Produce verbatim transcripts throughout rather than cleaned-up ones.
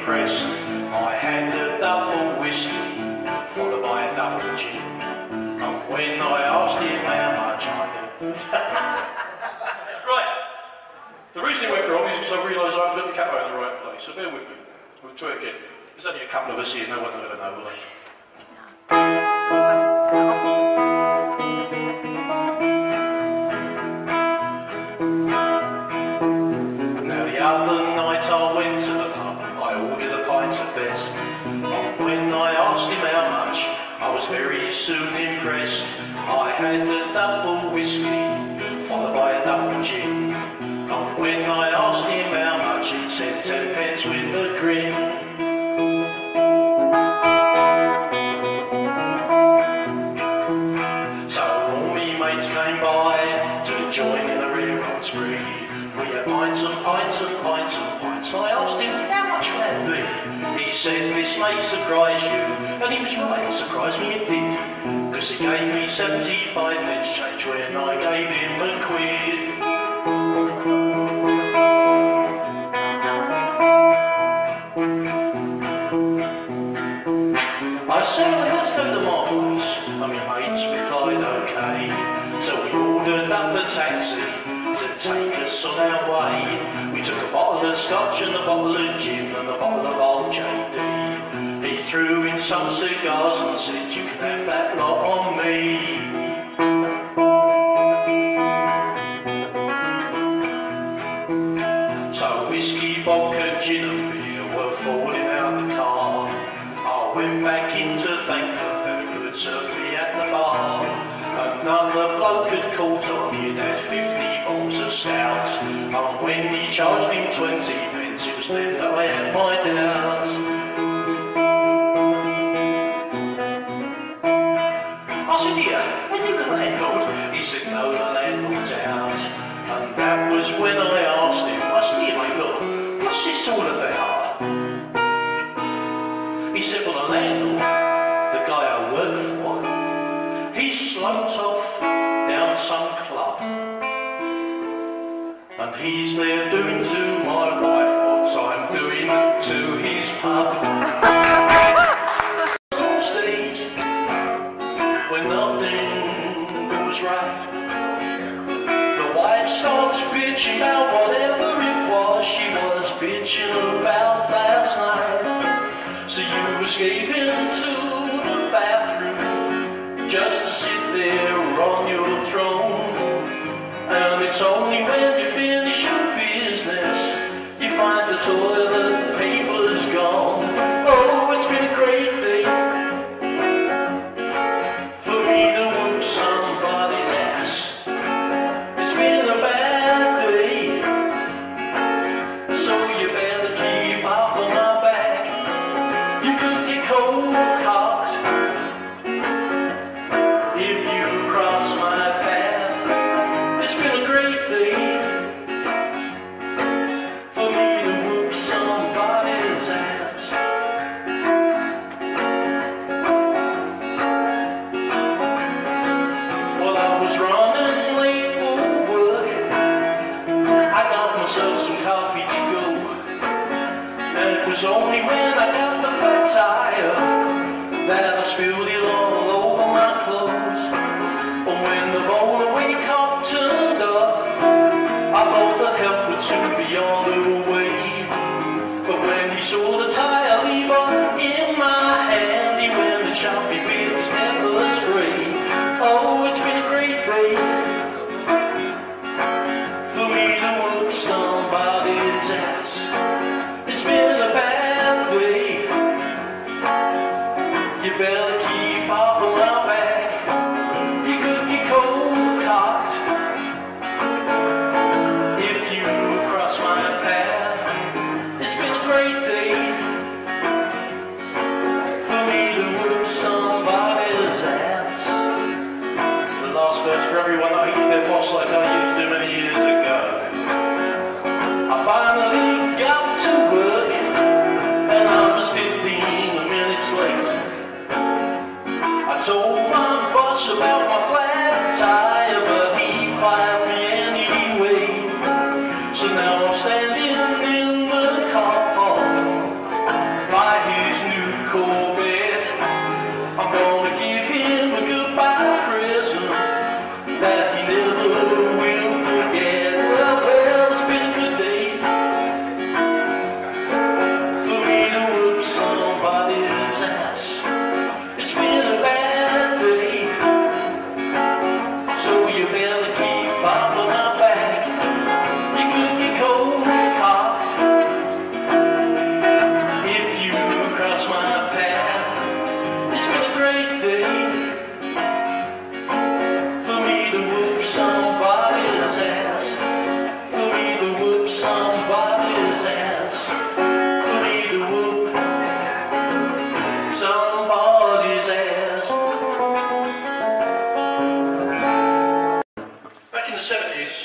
impressed. I had a double whiskey, followed by a double gin. And when I asked him how much I knew. Right, the reason it went wrong is because I realised I haven't got the capo in the right place, so bear with me. We'll try it again. There's only a couple of us here, no one will ever know, will they? Now the other night I went to the pub, I ordered a pint of best. And when I asked him how much, I was very soon impressed. I had a double whiskey, followed by a double gin. And when I asked him how much, he said ten pence with a grin. So all me mates came by to join in a real old spree. We had pints and pints and pints and pints. I asked him how much would that be. He said this may surprise you, and he was right, it surprised me it did. Because he gave me seventy-five pence change when I gave him a quid. I said, well, let's go to my place, and my mates replied okay. So we ordered up a taxi to take us on our way. We took a bottle of scotch and a bottle of gin and a bottle of old J D. He threw in some cigars and said, you can have that lot on me. So whiskey, vodka, gin and beer were falling out the car. I went back in to thank the fellow who had served me at the bar. Another bloke had caught on, he'd had fifty bottles of stout. And when he charged him twenty pence, it was then that I had my doubts. I said, here, are you the landlord? He said, no, the landlord's out. And that was when I asked him, I said, here mate, look, what's this all about? He said, well, the landlord, the guy I work for, he sloped off down some club. And he's there doing to my wife what I'm doing to his pub. Those days when nothing goes right, the wife starts bitching about whatever it was she was bitching about last night. So you escape into the bathroom just to sit there on your throne. And it's only when you finish your business you find the toilet paper's gone. Oh, it's been a great day for me to whoop somebody's ass. It's been a bad day, so you better keep off of my back. You could get cold cocked if you cross my path. It's been a great day for me to whoop somebody's ass. Well, I was running late for work. I got myself some coffee to go. And it was only when I got the flat tire that I spilled it all over my clothes. But when the bowl of wake up turned up, I thought that help would soon be on the way. But when he saw the tire lever in my hand, he went and shot me with his pepper spray. Oh, it's been a great day for me to whoop somebody's ass. It's been a bad day. You better keep off of my back. You could get cold cocked if you cross my path. It's been a great day for me to whoop somebody's ass. The last verse for everyone I hate their boss like I used to many years ago. I finally got to work and I was fifteen minutes late. I told my boss about my flat tire, but he fired me anyway. So now I'm standing in the car park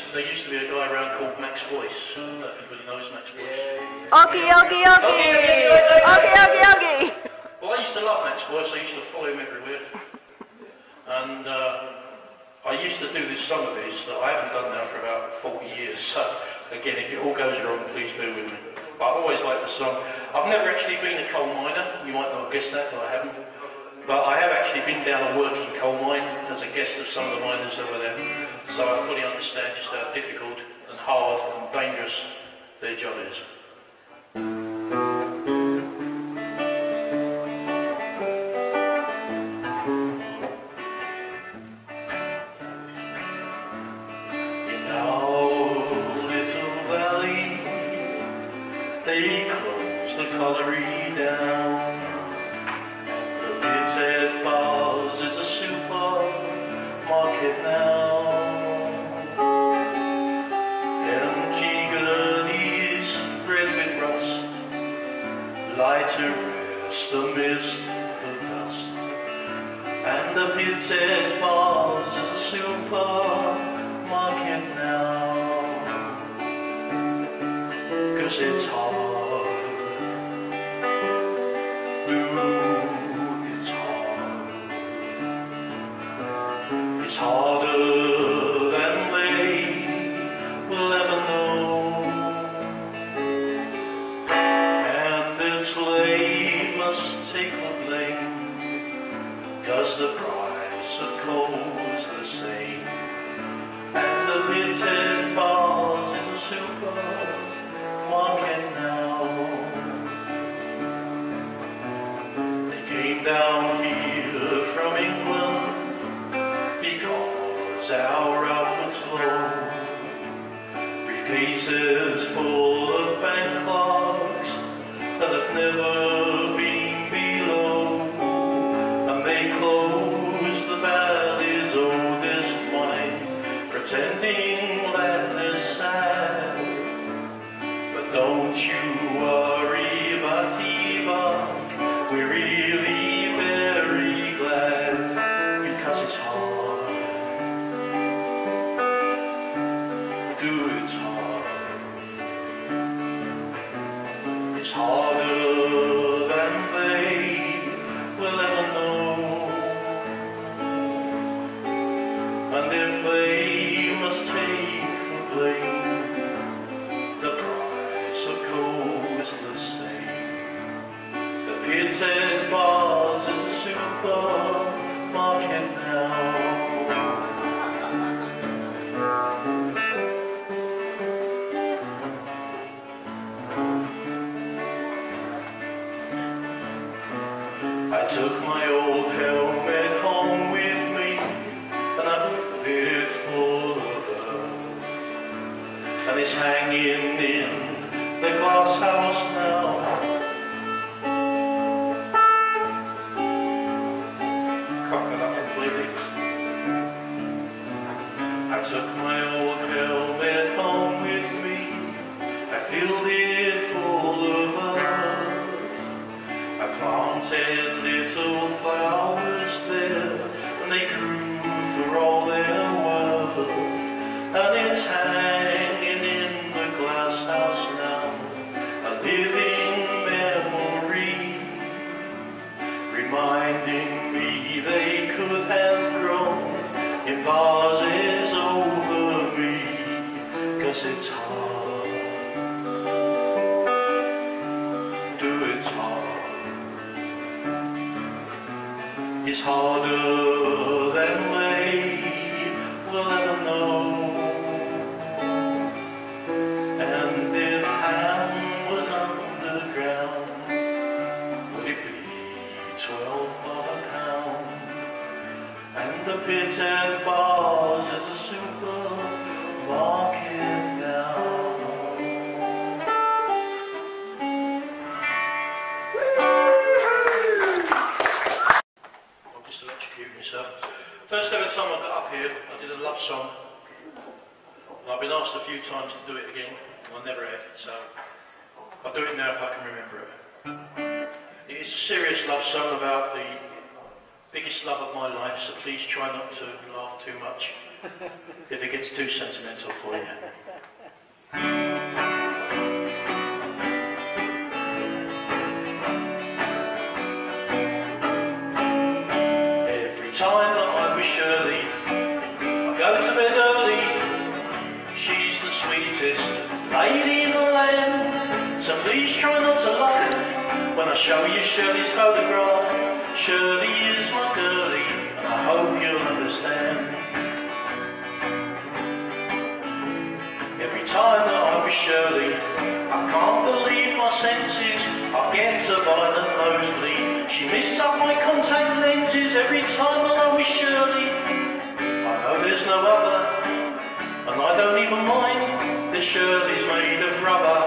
there used to be a guy around called Max Voice. I don't know if anybody knows Max Voice. Okie, okie, okie! Okie, okie, okie! Well, I used to love Max Voice. I used to follow him everywhere. And uh, I used to do this song of his that I haven't done now for about forty years. So, again, if it all goes wrong, please bear with me. But I've always liked the song. I've never actually been a coal miner. You might not have guessed that, but I haven't. But I have actually been down a working coal mine as a guest of some of the miners over there. So I fully understand just how difficult and hard and dangerous their job is. In our little valley, they close the colliery down. The Bars is a supermarket now. Lie to rest amidst the dust, and the Pitted Bars is a supermarket now. Cause it's hard, ooh, it's hard. It's harder than they will ever know. They must take the blame, cause the price of coal's the same, and the Pitted Bars is a supermarket now. They came down here from England because our output's low. Briefcases full of bank clerks that have never been below, and they close the valley's oldest mine, pretending that they're sad. But don't you worry, Bativa, we're really very glad, because it's hard. Do it's hard. It's harder than they will ever know, and if they must take the blame, the price of coal is the same. The Pitted Bars is a supermarket now. I took my old helmet home with me, and I filled it full of earth, and it's hanging in the glass house now. Covered up completely. I took my old helmet home with me, I filled it full of earth. I planted little flowers there, and they grew for all their worth, and it's hanging in the glass house now, a living memory, reminding me they could have grown in vases over me, cause it's hard, do it's hard. It's harder than they will ever know, and if Ham was underground, would it be twelve bob a pound? And the Pitted Bars is a supermarket now. Just electrocute myself. First ever time I got up here, I did a love song, and I've been asked a few times to do it again, and I never have, so I'll do it now if I can remember it. It's a serious love song about the biggest love of my life, so please try not to laugh too much. if it gets too sentimental for you. Every time that I'm with Shirley, I go to bed early. She's the sweetest lady in the land, so please try not to laugh when I show you Shirley's photograph. Shirley is my girlie, and I hope you'll understand. Every time that I'm with Shirley, I can't believe my senses. I get a violent nosebleed. She misses up my contact lenses every time that I'm with Shirley. I know there's no other, and I don't even mind that Shirley's made of rubber.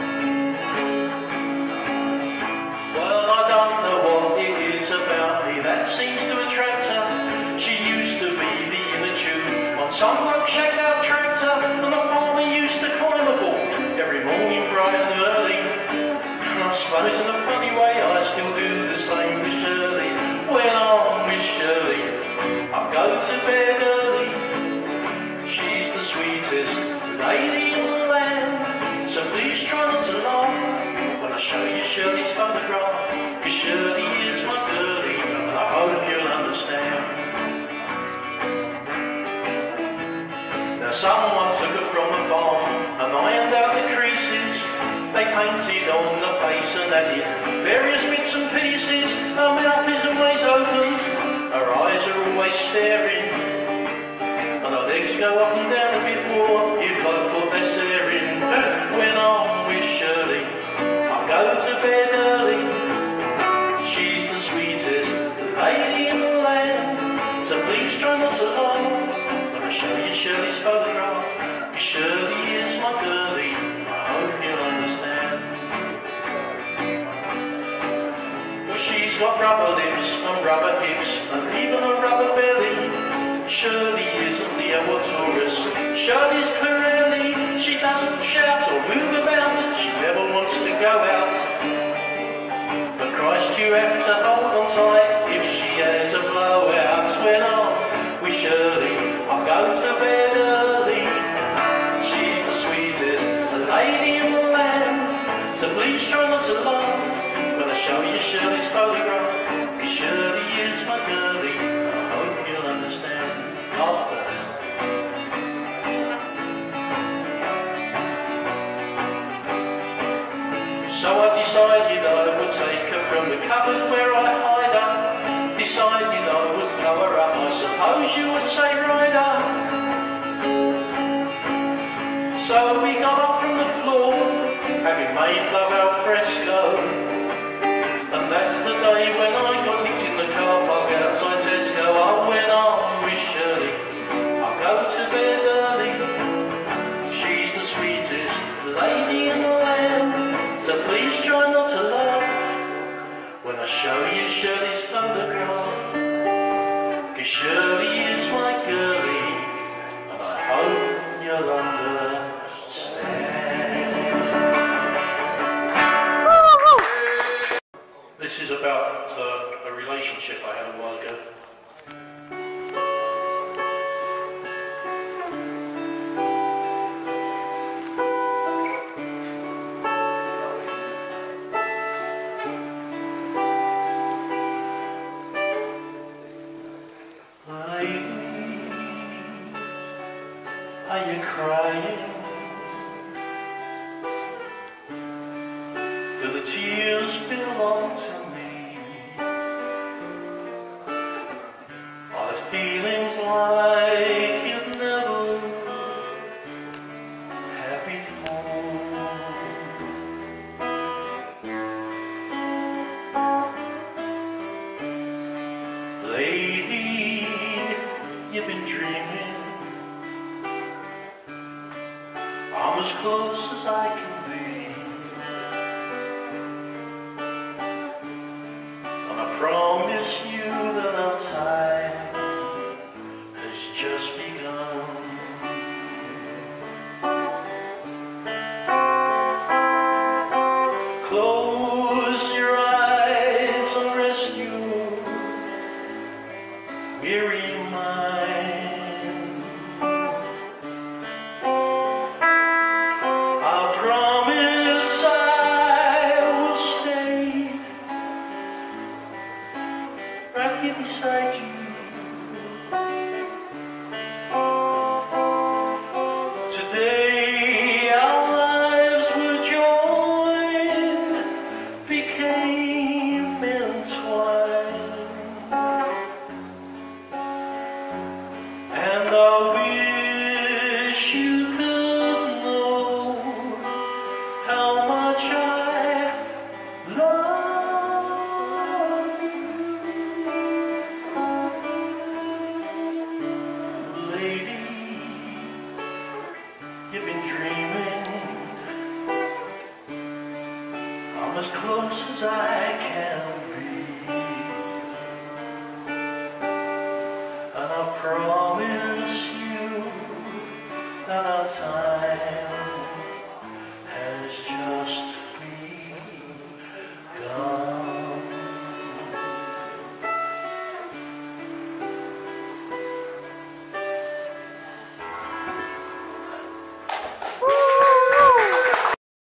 Well, I don't know what it is about me that seems to attract her. She used to be the inner tube on some bloke shacked out tractor, and the farmer used to climb aboard every morning bright and early. And I suppose in a funny way I still do the same with Shirley. When I'm with Shirley, I go to bed early. She's the sweetest lady in the land, so please try not to laugh when I show you Shirley's photograph. Cause Shirley is my girlie, and I hope you'll understand. Now someone took her from the farm and ironed out the creases. They painted on the face and added various bits and pieces. Her mouth is always open, her eyes are always staring, and her legs go up and down a bit more if I put their staring. When I'm with Shirley, I go to bed early. She's the sweetest lady in the land, so please try not to laugh when I show you Shirley's photograph. Shirley is my girlie, I hope you'll understand. Well, she's got rubber lips and rubber hips and even a rubber belly. Shirley isn't Leo or Taurus, Shirley's Pirelli. She doesn't shout or move about, she never wants to go out. But Christ, you have to hold on tight if she has a blowout. When I'm with Shirley, I go to bed early. She's the sweetest lady in the land, so please try not to laugh when I show you Shirley's photograph. Cause Shirley is my girlie, I hope you'll understand. Last verse. So I decided I would take her from the cupboard where I hide her. Decided I would blow her up, I suppose you would say rider. So we got up from the floor, having made love al fresco. And that's the day when I got nicked in the car park outside Tesco. Oh, when I'm with Shirley, I go to bed early. She's the sweetest lady in the land, so please try not to laugh when I show you Shirley's photograph. Cause Shirley is my girlie, and I hope you'll understand. This is about uh, a relationship I had a while ago. Are you crying? Do the tears belong to me? Are the feelings like you've never had before? Lately, you've been dreaming. I'm as close as I can be, and I promise you that our time has just begun. Close your eyes and rest your weary mind. right here beside you.